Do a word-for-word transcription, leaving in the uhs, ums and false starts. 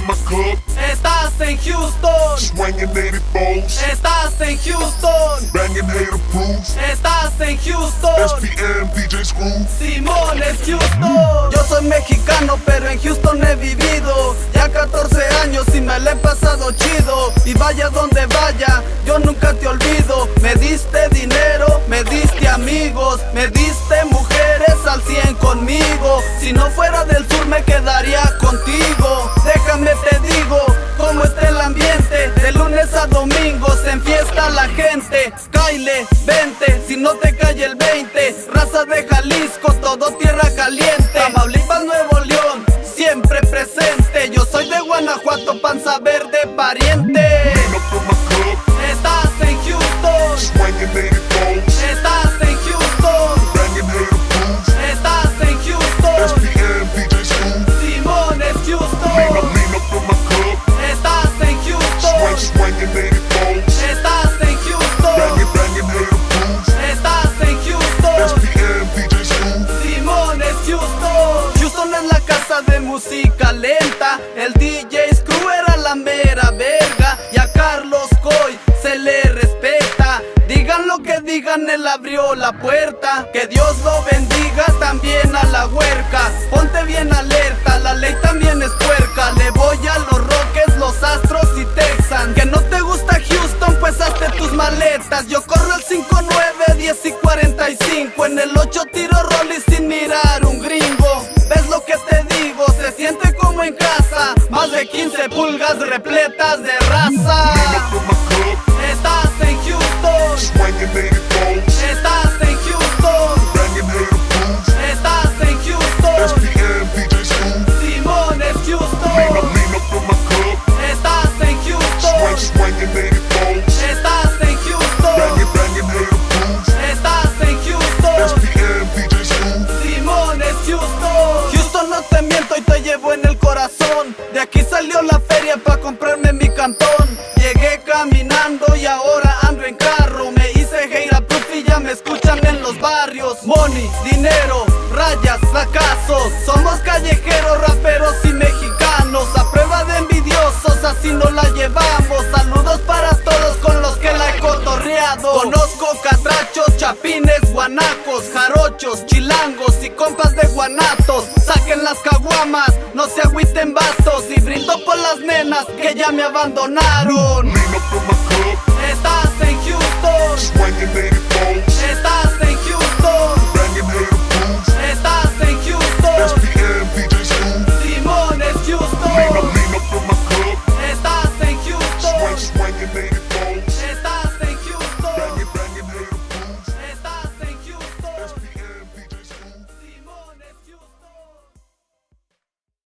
in my cup. Estás en Houston. Swinging eighty-fours. Estás en Houston. Banging hater proofs. Estás en Houston. S P M, D J Screw. Simón es Houston. Yo soy mexicano, pero en Houston he vivido ya catorce años y me la he pasado chido. Y vaya donde vaya, yo nunca te olvido. Me diste dinero, me diste amigos, me diste mujeres al cien conmigo. Si no fuera del sur me quedaría contigo. Déjame te digo cómo está el ambiente. De lunes a domingo se enfiesta la gente. Caile, vente, si no te cae el veinte. Raza de Jalisco, todo tierra caliente. Tamaulipas, Nuevo León, siempre presente. Yo soy de Guanajuato, panza verde pariente. Lean up in my cup. Estás en Houston. Swinging eighty-fours. Estás en Houston. Banging hater proofs. Estás en S Houston. P M, D J Screw. Simón es Lean Houston. up, lean up in my cup. Estás en Swing, Houston. swinging eighty-fours. Estás en Houston. Banging, banging hater proofs. Estás en S Houston. P M, D J Screw. Simón es Houston. Houston es la casa de música lenta. El D J Screw era la mera verga. Y a Carlos Coy se le respeta. Digan lo que digan, él abrió la puerta. Que Dios lo bendiga también a la huerca. Ponte bien alerta, la ley también es puerca. Le voy a los Rockets, los Astros y Texans. Que no te gusta Houston, pues hazte tus maletas. Yo corro el cinco, nueve, diez y cuarenta y cinco. En el ocho tiro rolly sin mirar un gringo. ¿Ves lo que te digo? Se siente como en casa. Más de quince pulgas repletas de raza. Lean up in my cup. Estás en Houston. Swinging eighty-fours. Estás en Houston. Banging hater proofs. Estás en S Houston. P M, D J Screw. Simón es Lean up, Houston. lean up in my cup. Estás en Swing, Houston. swinging eighty-fours. Estás en Houston. Banging, banging hater proofs. Estás en S Houston. P M, D J Screw. Simón es Houston. Houston, no te miento y te llevo en el corazón. De aquí salió la feria pa' comprarme mi cantón. Llegué caminando y ahora ando en carro. Me hice hater proof y ya me escuchan en los barrios. Money, dinero, rayas, fracasos. Somos callejeros, raperos y mexicanos. A prueba de envidiosos, así nos la llevamos. Saludos para todos con los que la he cotorreado. Conozco catrachos, chapines, guanacos, jarochos, chilangos y compas de guanatos. Saquen las caguamas, no se agüiten bastos. Y brindo por las nenas que ya me abandonaron. Lean up in my cup. Estás en Houston. Swinging eighty-fours.